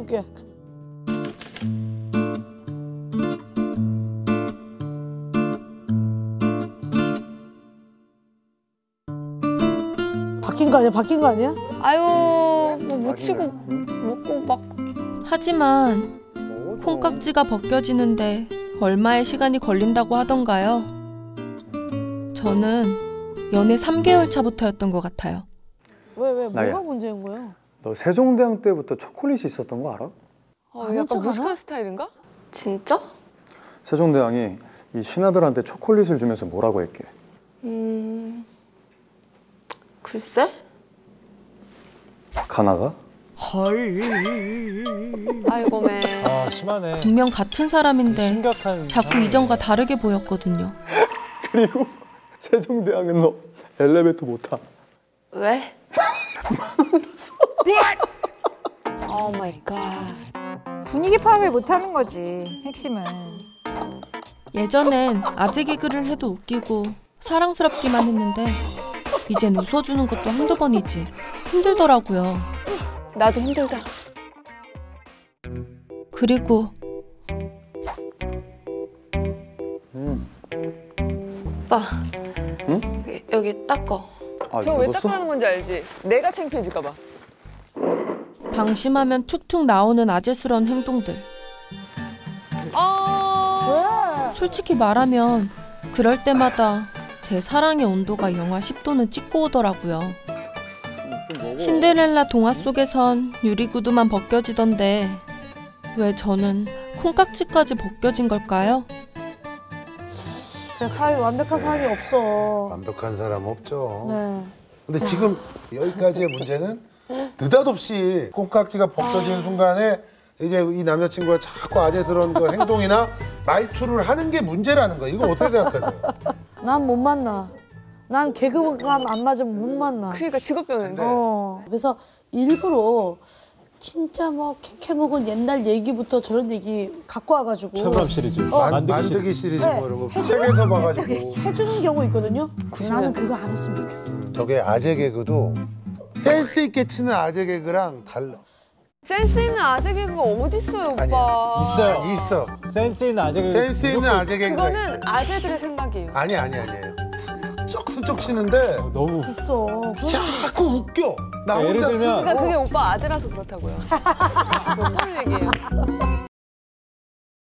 줄게. 바뀐 거 아니야? 바뀐 거 아니야? 아유, 뭐 묻히고 먹고 막. 하지만 콩깍지가 벗겨지는데 얼마의 시간이 걸린다고 하던가요? 저는 연애 3개월 차부터였던 것 같아요. 왜 나야. 뭐가 문제인 거야? 너 세종대왕 때부터 초콜릿이 있었던 거 알아? 약간 무식한 스타일인가? 진짜? 세종대왕이 이 신하들한테 초콜릿을 주면서 뭐라고 했게? 글쎄? 가나다? 아이고 맨. 아 심하네. 분명 같은 사람인데 심각한. 자꾸 이전과 다르게 보였거든요. 그리고 세종대왕은 너 엘리베이터 못 타. 왜? 오 마이 갓. 분위기 파악을 못하는 거지, 핵심은. 예전엔 아재 개그를 해도 웃기고 사랑스럽기만 했는데 이젠 웃어주는 것도 한두 번이지 힘들더라고요. 나도 힘들다. 그리고 오빠. 응? 여기 닦어. 아, 저 왜 묻었어? 닦으라는 건지 알지? 내가 창피해질까 봐. 방심하면 툭툭 나오는 아재스러운 행동들. 아. 솔직히 말하면 그럴 때마다 제 사랑의 온도가 영하 10도는 찍고 오더라고요. 신데렐라 동화 속에선 유리구두만 벗겨지던데 왜 저는 콩깍지까지 벗겨진 걸까요? 그냥 사람이 완벽한 사람이 없어. 완벽한 사람 없죠. 네. 근데 지금 여기까지의 문제는 느닷없이 콩깍지가 벗겨지는 순간에 이제 이 남자친구가 자꾸 아재스러운 그 행동이나 말투를 하는 게 문제라는 거야. 이거 어떻게 생각하세요? 난 못 만나. 난 개그감 안 맞으면 못 만나. 그러니까 직업병인데. 그래서 일부러 진짜 뭐 캐캐묵은 옛날 얘기부터 저런 얘기 갖고 와가지고 최불암 시리즈. 만들기 시리즈 네. 뭐 이런 거 책에서 봐가지고 해주는 경우 있거든요. 나는 그거 안 했으면 좋겠어. 저게 아재 개그도 센스 있게 치는 아재 개그랑 달라. 센스 있는 아재 개그가 어디 있어요, 오빠? 아니야. 있어요. 있어. 센스 있는 아재 개그. 센스 있는 아재 개그가 그거는 있어요. 아재들의 생각이에요. 아니에요. 슬쩍 치는데 너무. 있어. 자꾸 웃겨. 나 예를 혼자 들면 그러니까 그게 오빠 아재라서 그렇다고요. 뭔 얘기예요?